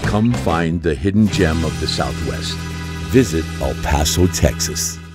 Come find the hidden gem of the Southwest. Visit El Paso, Texas.